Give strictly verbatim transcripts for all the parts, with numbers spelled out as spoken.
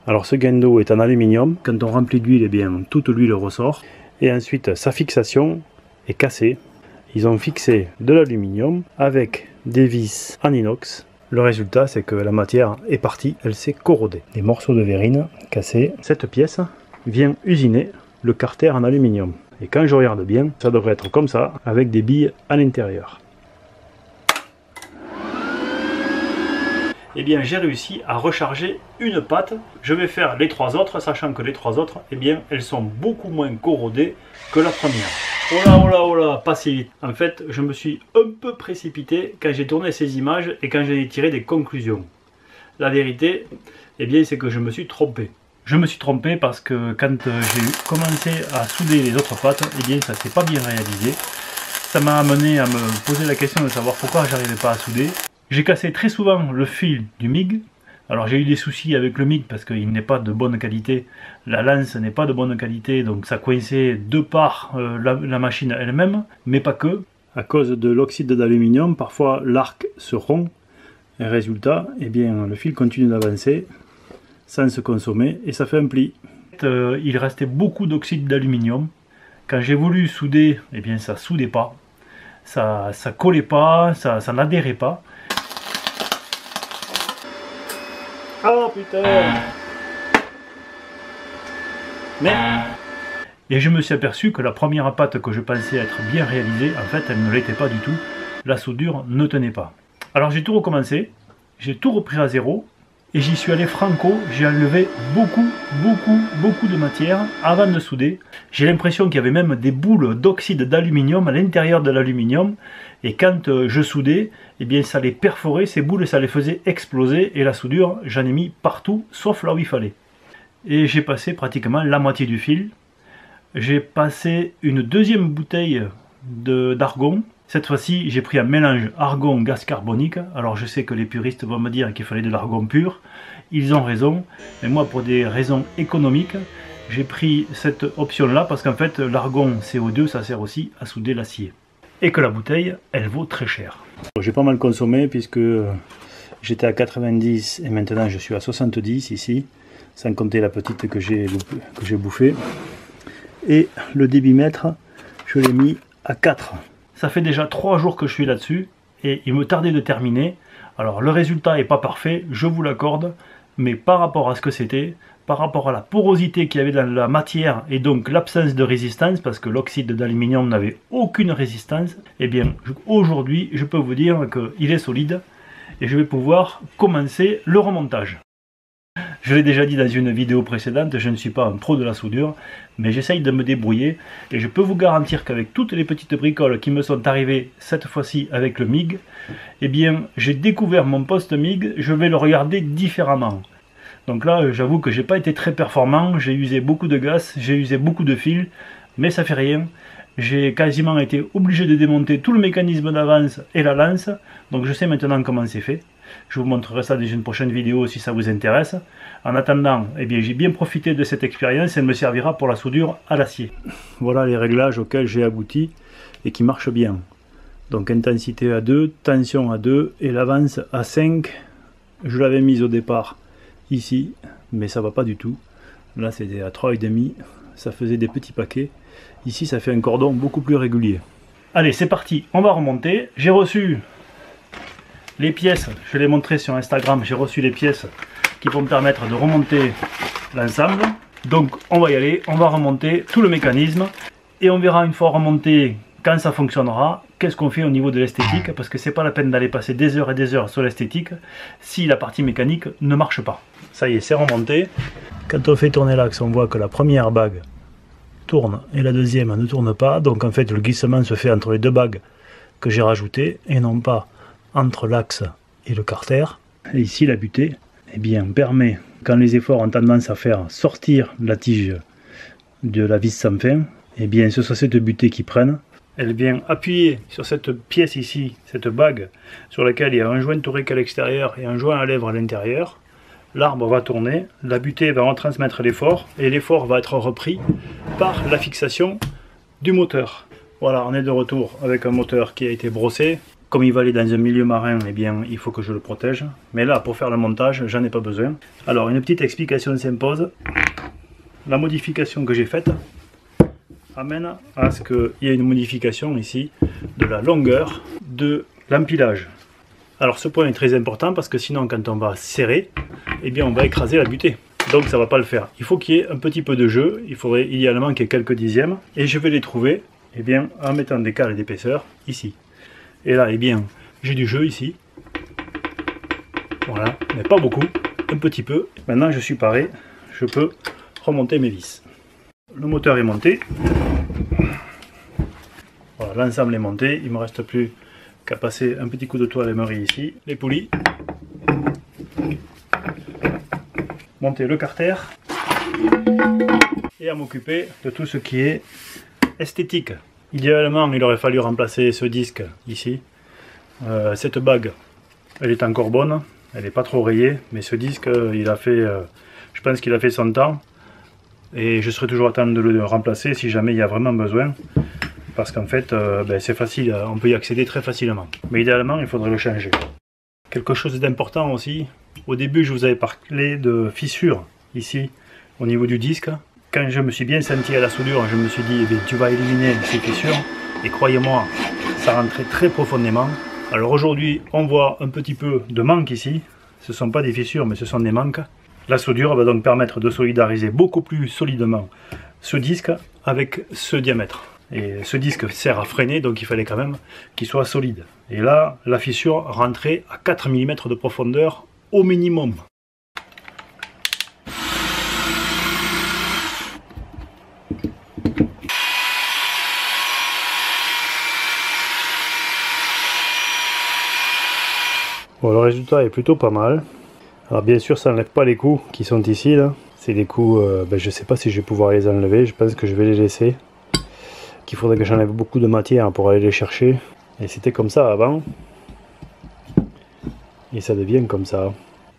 Alors ce gain d'eau est en aluminium. Quand on remplit d'huile, eh bien toute l'huile ressort. Et ensuite sa fixation est cassée. Ils ont fixé de l'aluminium avec des vis en inox. Le résultat, c'est que la matière est partie, elle s'est corrodée. Des morceaux de verrine cassés. Cette pièce vient usiner le carter en aluminium. Et quand je regarde bien, ça devrait être comme ça, avec des billes à l'intérieur. Eh bien, j'ai réussi à recharger une patte. Je vais faire les trois autres, sachant que les trois autres, eh bien, elles sont beaucoup moins corrodées que la première. Oh là, oh là, oh là, pas si vite. En fait, je me suis un peu précipité quand j'ai tourné ces images et quand j'ai tiré des conclusions. La vérité, eh bien, c'est que je me suis trompé. Je me suis trompé parce que quand j'ai commencé à souder les autres pattes, eh bien, ça s'est pas bien réalisé. Ça m'a amené à me poser la question de savoir pourquoi j'arrivais pas à souder. J'ai cassé très souvent le fil du M I G. Alors j'ai eu des soucis avec le M I G parce qu'il n'est pas de bonne qualité. La lance n'est pas de bonne qualité, donc ça coinçait de par euh, la, la machine elle-même, mais pas que. À cause de l'oxyde d'aluminium, parfois l'arc se rompt. Et résultat, eh bien, le fil continue d'avancer sans se consommer et ça fait un pli. Euh, il restait beaucoup d'oxyde d'aluminium. Quand j'ai voulu souder, eh bien ça soudait pas. Ça, ça collait pas, ça, ça n'adhérait pas. Oh putain! Mais, et je me suis aperçu que la première pâte que je pensais être bien réalisée, en fait, elle ne l'était pas du tout. La soudure ne tenait pas. Alors j'ai tout recommencé, j'ai tout repris à zéro, et j'y suis allé franco, j'ai enlevé beaucoup, beaucoup, beaucoup de matière avant de souder. J'ai l'impression qu'il y avait même des boules d'oxyde d'aluminium à l'intérieur de l'aluminium, et quand euh, je soudais, eh bien ça les perforait, ces boules, ça les faisait exploser, et la soudure, j'en ai mis partout, sauf là où il fallait. Et j'ai passé pratiquement la moitié du fil. J'ai passé une deuxième bouteille d'argon. Cette fois-ci, j'ai pris un mélange argon-gaz carbonique. Alors je sais que les puristes vont me dire qu'il fallait de l'argon pur. Ils ont raison, mais moi pour des raisons économiques, j'ai pris cette option-là parce qu'en fait l'argon C O deux, ça sert aussi à souder l'acier. Et que la bouteille, elle vaut très cher. J'ai pas mal consommé puisque j'étais à quatre-vingt-dix et maintenant je suis à soixante-dix ici, sans compter la petite que j'ai que j'ai bouffée. Et le débitmètre, je l'ai mis à quatre. Ça fait déjà trois jours que je suis là-dessus et il me tardait de terminer. Alors le résultat n'est pas parfait, je vous l'accorde, mais par rapport à ce que c'était, par rapport à la porosité qu'il y avait dans la matière et donc l'absence de résistance, parce que l'oxyde d'aluminium n'avait aucune résistance, et eh bien aujourd'hui je peux vous dire qu'il est solide et je vais pouvoir commencer le remontage. Je l'ai déjà dit dans une vidéo précédente, je ne suis pas un pro de la soudure, mais j'essaye de me débrouiller et je peux vous garantir qu'avec toutes les petites bricoles qui me sont arrivées cette fois-ci avec le M I G, eh bien j'ai découvert mon poste M I G, je vais le regarder différemment. Donc là, j'avoue que j'ai pas été très performant, j'ai usé beaucoup de gaz, j'ai usé beaucoup de fils, mais ça fait rien. J'ai quasiment été obligé de démonter tout le mécanisme d'avance et la lance, donc je sais maintenant comment c'est fait. Je vous montrerai ça dans une prochaine vidéo si ça vous intéresse. En attendant, eh bien, j'ai bien profité de cette expérience, elle me servira pour la soudure à l'acier. Voilà les réglages auxquels j'ai abouti et qui marchent bien. Donc intensité à deux, tension à deux et l'avance à cinq. Je l'avais mise au départ ici, mais ça va pas du tout. Là c'était à trois virgule cinq, ça faisait des petits paquets. Ici ça fait un cordon beaucoup plus régulier. Allez, c'est parti, on va remonter. J'ai reçu les pièces, je l'ai montré sur Instagram, j'ai reçu les pièces qui vont me permettre de remonter l'ensemble. Donc on va y aller, on va remonter tout le mécanisme et on verra une fois remonté quand ça fonctionnera, qu'est-ce qu'on fait au niveau de l'esthétique, parce que c'est pas la peine d'aller passer des heures et des heures sur l'esthétique si la partie mécanique ne marche pas. Ça y est, c'est remonté. Quand on fait tourner l'axe, on voit que la première bague tourne et la deuxième ne tourne pas, donc en fait le glissement se fait entre les deux bagues que j'ai rajoutées et non pas entre l'axe et le carter. Et ici la butée, eh bien, permet, quand les efforts ont tendance à faire sortir la tige de la vis sans fin, eh bien ce sont cette butée qui prennent. Elle vient appuyer sur cette pièce ici, cette bague, sur laquelle il y a un joint torique à l'extérieur et un joint à lèvres à l'intérieur. L'arbre va tourner, la butée va retransmettre l'effort, et l'effort va être repris par la fixation du moteur. Voilà, on est de retour avec un moteur qui a été brossé. Comme il va aller dans un milieu marin, eh bien, il faut que je le protège. Mais là, pour faire le montage, j'en ai pas besoin. Alors, une petite explication s'impose. La modification que j'ai faite amène à ce qu'il y ait une modification ici de la longueur de l'empilage. Alors, ce point est très important parce que sinon, quand on va serrer, eh bien, on va écraser la butée. Donc, ça ne va pas le faire. Il faut qu'il y ait un petit peu de jeu. Il faudrait idéalement qu'il y ait quelques dixièmes. Et je vais les trouver eh bien, en mettant des cales d'épaisseur ici. Et là, eh bien, j'ai du jeu ici. Voilà, mais pas beaucoup, un petit peu. Maintenant, je suis paré, je peux remonter mes vis. Le moteur est monté. Voilà, l'ensemble est monté. Il ne me reste plus qu'à passer un petit coup de toile émery ici. Les poulies. Monter le carter. Et à m'occuper de tout ce qui est esthétique. Idéalement, il aurait fallu remplacer ce disque ici. Euh, cette bague, elle est encore bonne, elle n'est pas trop rayée, mais ce disque, il a fait, euh, je pense qu'il a fait son temps. Et je serai toujours à temps de le remplacer si jamais il y a vraiment besoin. Parce qu'en fait, euh, ben, c'est facile, on peut y accéder très facilement. Mais idéalement, il faudrait le changer. Quelque chose d'important aussi, au début, je vous avais parlé de fissures ici, au niveau du disque. Quand je me suis bien senti à la soudure, je me suis dit, eh bien, tu vas éliminer ces fissures. Et croyez-moi, ça rentrait très profondément. Alors aujourd'hui, on voit un petit peu de manque ici. Ce ne sont pas des fissures, mais ce sont des manques. La soudure va donc permettre de solidariser beaucoup plus solidement ce disque avec ce diamètre. Et ce disque sert à freiner, donc il fallait quand même qu'il soit solide. Et là, la fissure rentrait à quatre millimètres de profondeur au minimum. Bon, le résultat est plutôt pas mal. Alors bien sûr, ça n'enlève pas les coups qui sont ici là. C'est des coups, euh, ben, je sais pas si je vais pouvoir les enlever. Je pense que je vais les laisser. Qu'il faudrait que j'enlève beaucoup de matière pour aller les chercher. Et c'était comme ça avant. Et ça devient comme ça.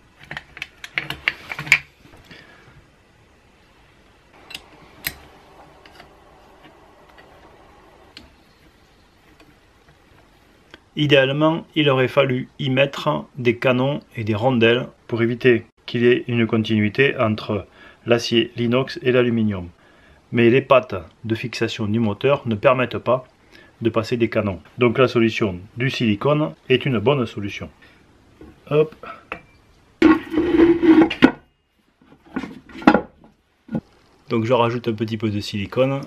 Idéalement, il aurait fallu y mettre des canons et des rondelles pour éviter qu'il y ait une continuité entre l'acier, l'inox et l'aluminium. Mais les pattes de fixation du moteur ne permettent pas de passer des canons. Donc la solution du silicone est une bonne solution. Hop. Donc je rajoute un petit peu de silicone.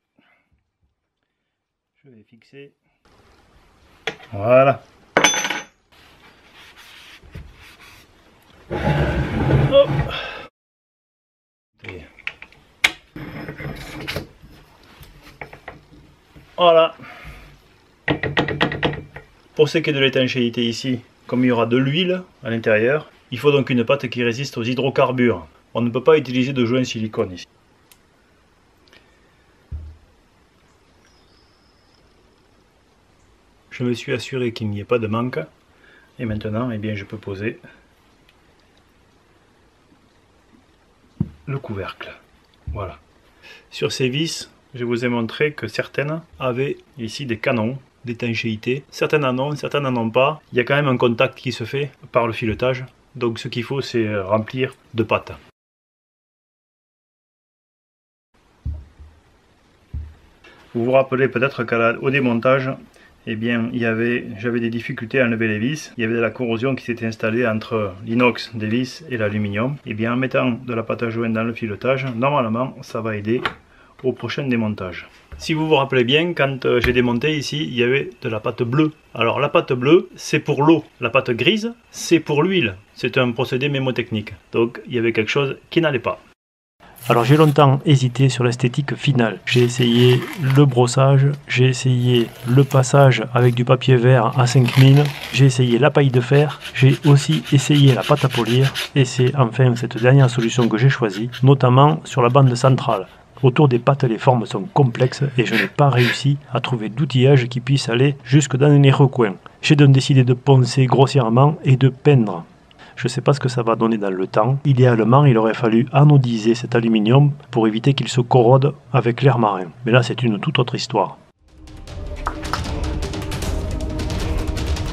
Je vais fixer. Voilà. Hop. Et voilà. Pour ce qui est de l'étanchéité ici, comme il y aura de l'huile à l'intérieur, il faut donc une pâte qui résiste aux hydrocarbures. On ne peut pas utiliser de joint silicone ici. Je me suis assuré qu'il n'y ait pas de manque. Et maintenant, eh bien, je peux poser le couvercle. Voilà. Sur ces vis, je vous ai montré que certaines avaient ici des canons d'étanchéité. Certaines en ont, certaines n'en ont pas. Il y a quand même un contact qui se fait par le filetage. Donc ce qu'il faut, c'est remplir de pâte. Vous vous rappelez peut-être qu'au démontage, eh bien, il y avait, j'avais des difficultés à enlever les vis. Il y avait de la corrosion qui s'était installée entre l'inox des vis et l'aluminium. Et bien, en mettant de la pâte à joint dans le filetage, normalement, ça va aider au prochain démontage. Si vous vous rappelez bien, quand j'ai démonté ici, il y avait de la pâte bleue. Alors la pâte bleue, c'est pour l'eau. La pâte grise, c'est pour l'huile. C'est un procédé mémotechnique. Donc, il y avait quelque chose qui n'allait pas. Alors j'ai longtemps hésité sur l'esthétique finale. J'ai essayé le brossage, j'ai essayé le passage avec du papier vert à cinq mille, j'ai essayé la paille de fer, j'ai aussi essayé la pâte à polir, et c'est enfin cette dernière solution que j'ai choisie, notamment sur la bande centrale. Autour des pattes, les formes sont complexes et je n'ai pas réussi à trouver d'outillage qui puisse aller jusque dans les recoins. J'ai donc décidé de poncer grossièrement et de peindre. Je ne sais pas ce que ça va donner dans le temps. Idéalement, il aurait fallu anodiser cet aluminium pour éviter qu'il se corrode avec l'air marin. Mais là, c'est une toute autre histoire.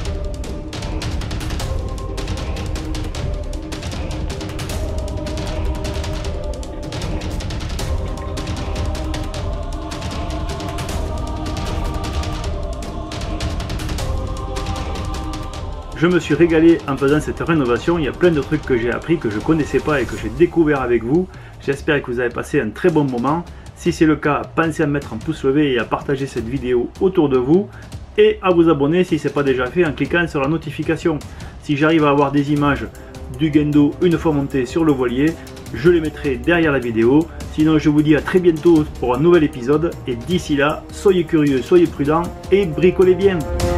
Je me suis régalé en faisant cette rénovation, il y a plein de trucs que j'ai appris, que je ne connaissais pas et que j'ai découvert avec vous. J'espère que vous avez passé un très bon moment. Si c'est le cas, pensez à mettre un pouce levé et à partager cette vidéo autour de vous. Et à vous abonner si ce n'est pas déjà fait en cliquant sur la notification. Si j'arrive à avoir des images du Gendo une fois monté sur le voilier, je les mettrai derrière la vidéo. Sinon je vous dis à très bientôt pour un nouvel épisode. Et d'ici là, soyez curieux, soyez prudents et bricolez bien.